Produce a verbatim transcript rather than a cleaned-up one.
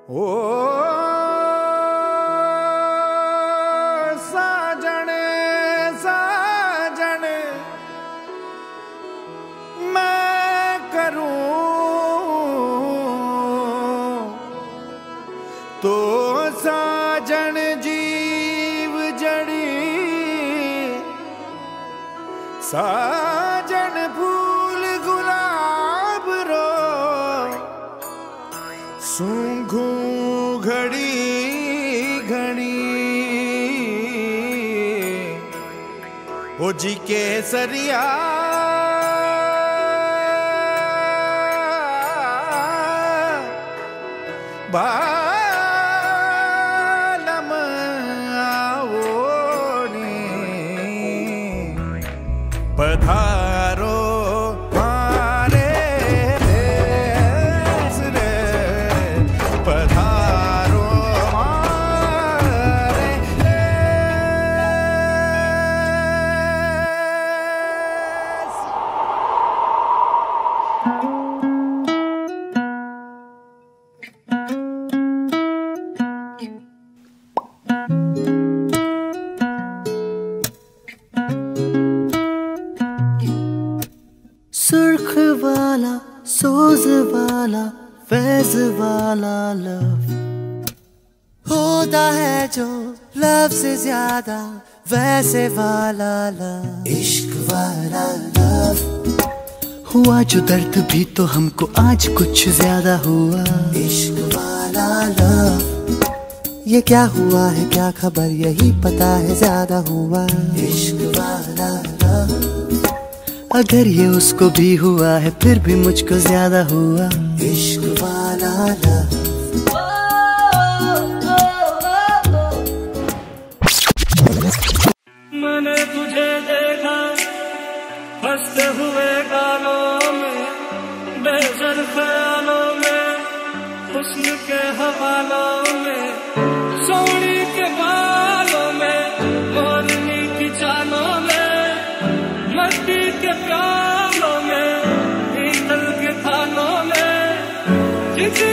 ओ साजन साजन मैं करूं तो साजन जीव जड़ी साजन फूल गुलाब रो सूंघू घड़ी घड़ी ओ जी केसरिया बालम आवोनी पधारो मारे देश रे पधारो मारे देश। सुर्ख वाला सोज वाला फैज वाला लव होता है जो लव से ज्यादा वैसे वाला लव। इश्क वाला लव हुआ जो दर्द भी तो हमको आज कुछ ज्यादा हुआ। इश्क वाला लव ये क्या हुआ है क्या खबर यही पता है ज्यादा हुआ। इश्क वाला लव अगर ये उसको भी हुआ है फिर भी मुझको ज्यादा हुआ। इश्क वाला लव मैंने तुझे देखा हंसते हुए गालों में बेज़र ख्यालों में हुस्न के हवालों में सोनी के बालों में मोरनी की चालों में मट्टी के प्यालों में पीतल के थानों में